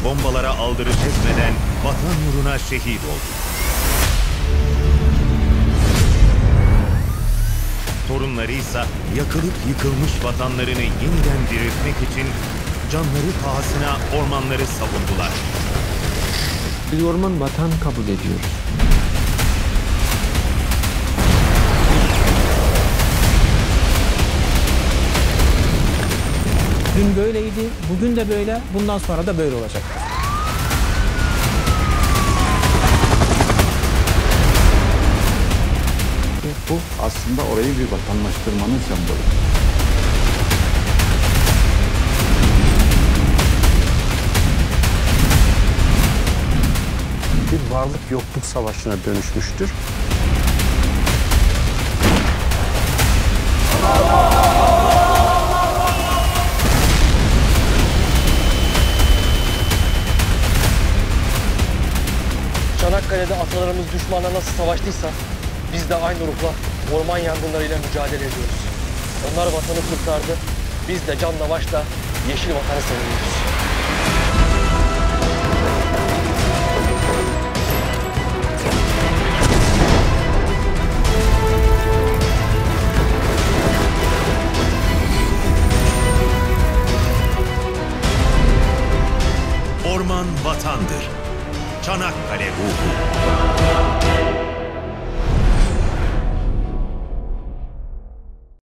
bombalara aldırış etmeden vatan uğruna şehit oldu. Torunlarıysa yakılıp yıkılmış vatanlarını yeniden diriltmek için canları pahasına ormanları savundular. Biz orman vatan kabul ediyoruz. Dün böyleydi, bugün de böyle, bundan sonra da böyle olacak. Bu aslında orayı bir vatandaştırmanın sembolü. Bir varlık yokluk savaşına dönüşmüştür. Çanakkale'de atalarımız düşmanla nasıl savaştıysa biz de aynı ruhla orman yangınlarıyla mücadele ediyoruz. Onlar vatanı kurtardı, biz de canla başla yeşil vatanı savunuyoruz. Orman vatandır. Çanakkale ruhu.